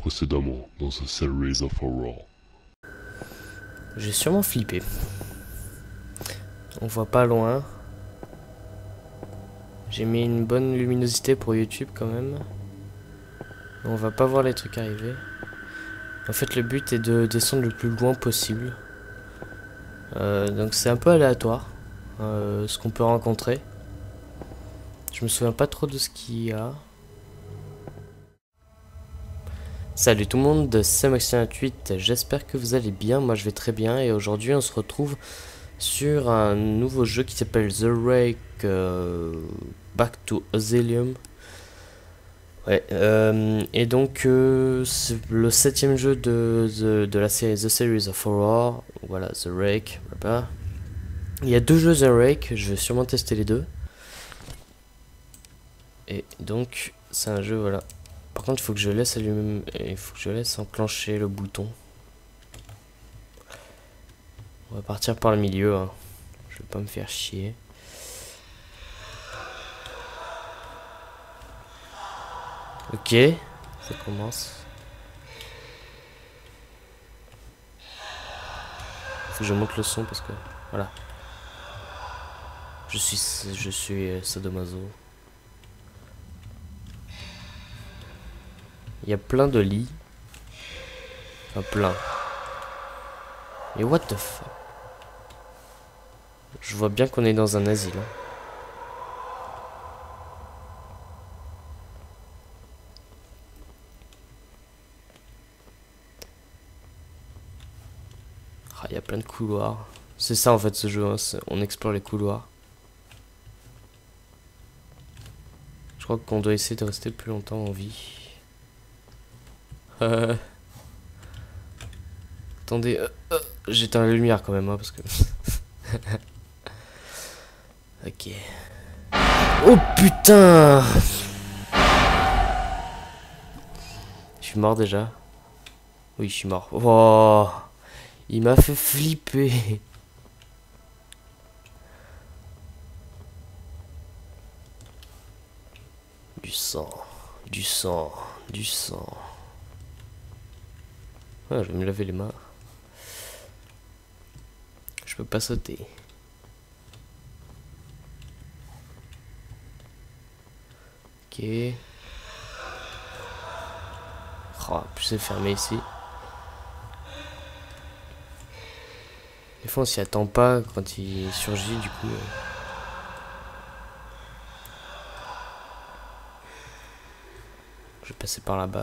précédemment dans The Series of Horror. J'ai sûrement flippé. On voit pas loin. J'ai mis une bonne luminosité pour YouTube quand même. On va pas voir les trucs arriver. En fait, le but est de descendre le plus loin possible. Donc c'est un peu aléatoire ce qu'on peut rencontrer. Je me souviens pas trop de ce qu'il y a. Salut tout le monde, c'est Maxime28, j'espère que vous allez bien, moi je vais très bien et aujourd'hui on se retrouve sur un nouveau jeu qui s'appelle The Rake Back to Asylum. Ouais, et donc c'est le 7ème jeu de la série The Series of Horror. Voilà, The Rake, voilà. Il y a deux jeux The Rake, je vais sûrement tester les deux. Et donc c'est un jeu, voilà. Par contre il faut que je laisse allumer, il faut que je laisse enclencher le bouton. On va partir par le milieu, hein. Je vais pas me faire chier. Ok, ça commence. Faut que je monte le son parce que voilà. Je suis sadomaso. Il y a plein de lits. Enfin plein. Mais what the fuck? Je vois bien qu'on est dans un asile. Hein. Ah, il y a plein de couloirs. C'est ça en fait ce jeu, hein, on explore les couloirs. Je crois qu'on doit essayer de rester plus longtemps en vie. Attendez, j'éteins la lumière quand même, hein, parce que... Ok. Oh putain! Je suis mort déjà. Oui, je suis mort. Oh, il m'a fait flipper. Du sang, du sang, du sang. Ah, je vais me laver les mains. Je peux pas sauter. Ok. Oh, plus c'est fermé ici. Des fois on s'y attend pas quand il surgit du coup. Je vais passer par là-bas.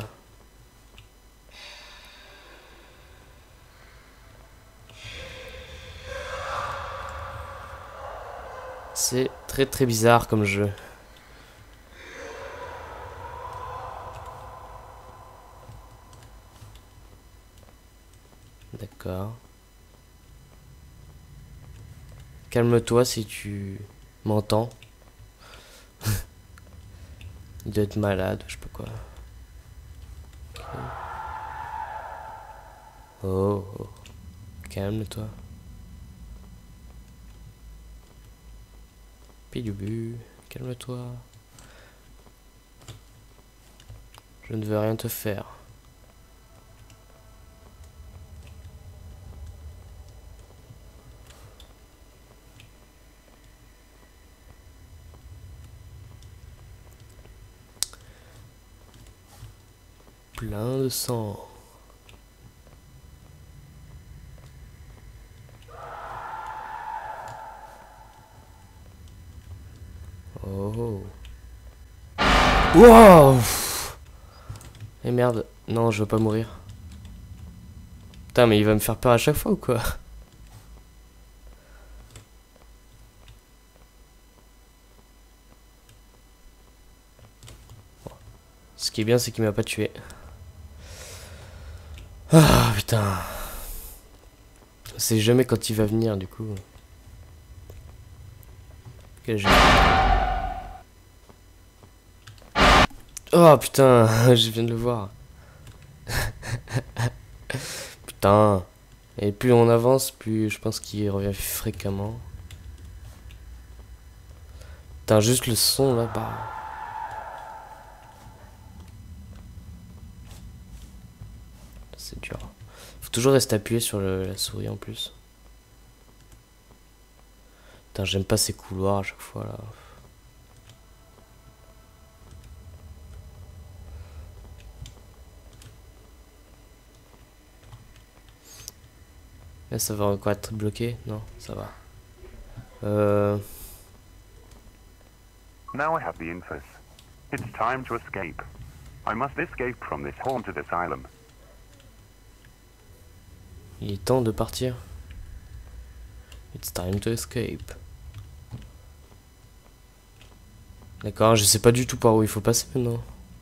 C'est très très bizarre comme jeu. D'accord. Calme-toi si tu m'entends. Il doit être malade, je sais pas quoi. Okay. Oh, oh. Calme-toi. Pilubu, calme-toi. Je ne veux rien te faire. Plein de sang. Oh. Wow. Et merde. Non, je veux pas mourir. Putain, mais il va me faire peur à chaque fois ou quoi? Ce qui est bien, c'est qu'il m'a pas tué. Ah, putain. C'est jamais quand il va venir, du coup. Quel jeu. Oh, putain, je viens de le voir. Putain. Et plus on avance, plus je pense qu'il revient fréquemment. Putain, juste le son, là, bah... C'est dur. Faut toujours rester appuyé sur la souris en plus. Putain, j'aime pas ces couloirs à chaque fois là. Là, ça va encore être bloqué? Non, ça va. Now I have the infos. It's time to escape. I must escape from this haunted asylum. Il est temps de partir. It's time to escape. D'accord, je sais pas du tout par où il faut passer maintenant.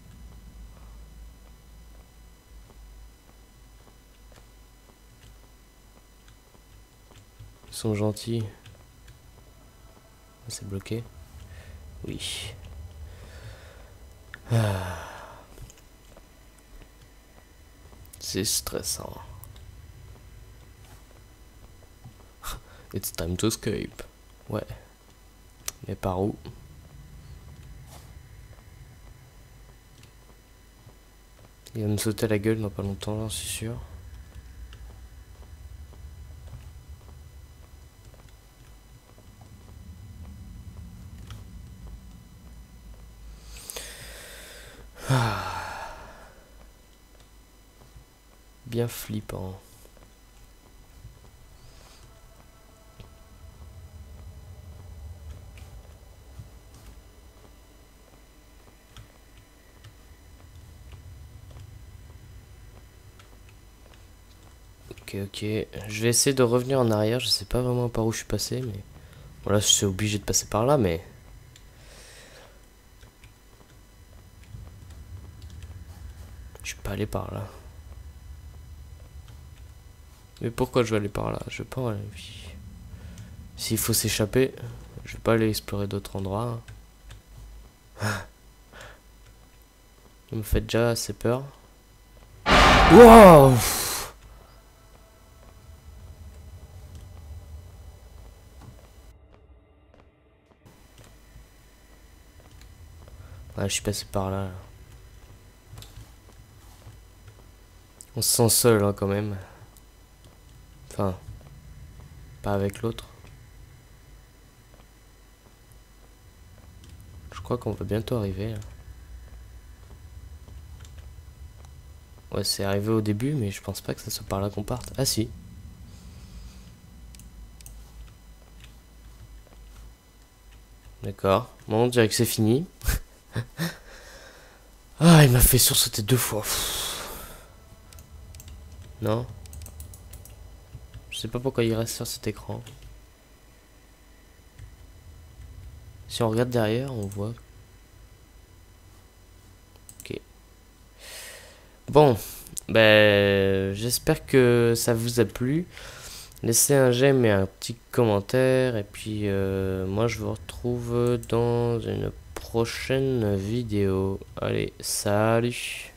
Ils sont gentils. C'est bloqué. Oui. Ah. C'est stressant. It's time to escape. Ouais. Mais par où? Il va me sauter à la gueule dans pas longtemps, j'en suis sûr. Bien flippant. Ok, je vais essayer de revenir en arrière. Je sais pas vraiment par où je suis passé, mais voilà, je suis obligé de passer par là, mais je suis pas allé par là. Mais pourquoi je vais aller par là? Je vais pas aller. S'il faut s'échapper, je vais pas aller explorer d'autres endroits. Vous me faites déjà assez peur. Wow! Ouais, je suis passé par là. On se sent seul hein, quand même. Enfin, pas avec l'autre. Je crois qu'on va bientôt arriver. Là. Ouais, c'est arrivé au début, mais je pense pas que ça soit par là qu'on parte. Ah si. D'accord. Bon, on dirait que c'est fini. Ah, il m'a fait sursauter 2 fois. Non. Je sais pas pourquoi il reste sur cet écran. Si on regarde derrière, on voit. Ok. Bon. Ben, j'espère que ça vous a plu. Laissez un j'aime et un petit commentaire. Et puis, moi, je vous retrouve dans une prochaine vidéo. Allez, salut!